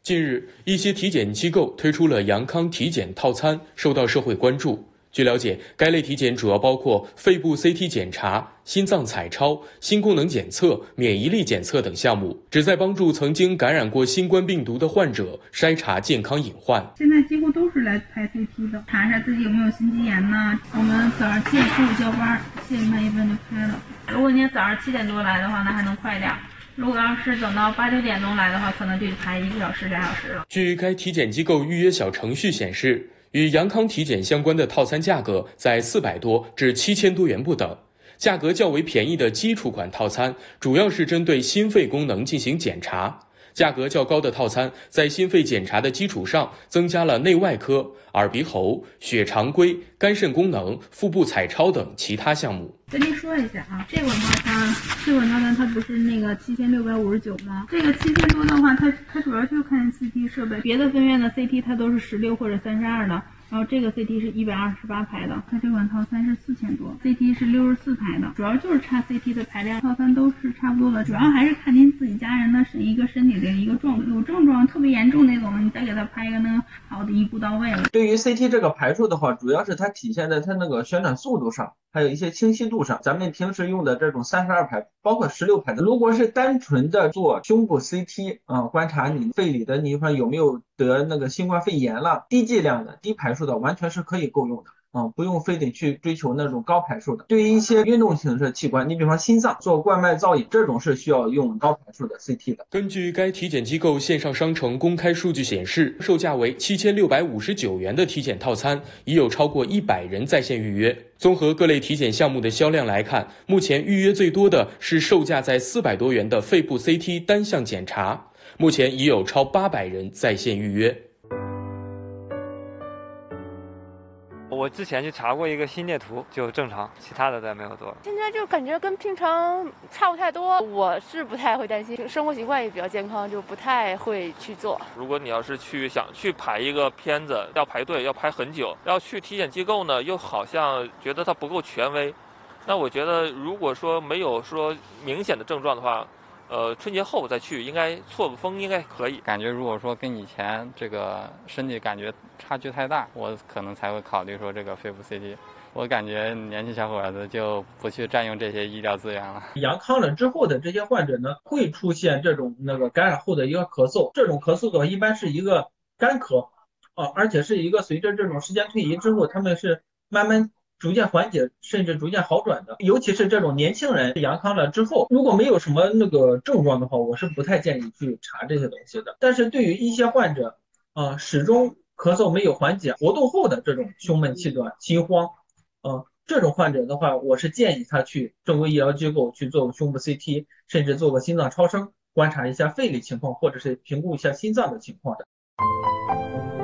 近日，一些体检机构推出了阳康体检套餐，受到社会关注。据了解，该类体检主要包括肺部 CT 检查、心脏彩超、心功能检测、免疫力检测等项目，旨在帮助曾经感染过新冠病毒的患者筛查健康隐患。 现在几乎都是来拍 CT 的，查一下自己有没有心肌炎呐。我们早上7点15交班，7点半一般就开了。如果你早上7点多来的话，那还能快点。如果要是等到8、9点钟来的话，可能就得排1个小时、2小时了。 据该体检机构预约小程序显示，与阳康体检相关的套餐价格在400多至7000多元不等。价格较为便宜的基础款套餐，主要是针对心肺功能进行检查。价格较高的套餐，在心肺检查的基础上，增加了内外科、耳鼻喉、血常规、肝肾功能、腹部彩超等其他项目。 跟您说一下啊，这款套餐它不是那个7659吗？这个7000多的话，它主要就看 CT 设备，别的分院的 CT 它都是16或者32的。然后这个 CT 是128排的，它这款套餐是4000多 ，CT 是64排的，主要就是差 CT 的排量，套餐都是差不多的，主要还是看您自己家人的一个身体的一个状况，有症状特别严重那种，你再给他拍一个那个好的一步到位了。 对于 CT 这个排数的话，主要是它体现在它那个旋转速度上，还有一些清晰度上。咱们平时用的这种32排，包括16排的，如果是单纯的做胸部 CT 观察你肺里的你说有没有得那个新冠肺炎了，低剂量的低排数的完全是可以够用的。不用非得去追求那种高排数的。对于一些运动型的器官，你比方心脏做冠脉造影，这种是需要用高排数的 CT 的。 根据该体检机构线上商城公开数据显示，售价为7659元的体检套餐已有超过100人在线预约。综合各类体检项目的销量来看，目前预约最多的是售价在400多元的肺部 CT 单项检查，目前已有超800人在线预约。 我之前去查过一个心电图，就正常，其他的再没有多。 现在就感觉跟平常差不太多，我是不太会担心，生活习惯也比较健康，就不太会去做。 如果你要是想去排一个片子，要排队，要排很久，要去体检机构呢，又好像觉得它不够权威。那我觉得，如果说没有说明显的症状的话，春节后再去，应该错个峰应该可以。 感觉如果说跟以前这个身体感觉差距太大，我可能才会考虑说这个肺部 CT。我感觉年轻小伙子就不去占用这些医疗资源了。 阳康了之后的这些患者呢，会出现这种感染后的一个咳嗽，这种咳嗽的话一般是一个干咳而且是一个随着这种时间推移之后，他们是慢慢逐渐缓解，甚至逐渐好转的。尤其是这种年轻人阳康了之后，如果没有什么症状的话，我是不太建议去查这些东西的。但是对于一些患者始终咳嗽没有缓解，活动后的这种胸闷气短、心慌这种患者的话，我是建议他去正规医疗机构去做个胸部 CT， 甚至做个心脏超声，观察一下肺里情况，或者是评估一下心脏的情况的。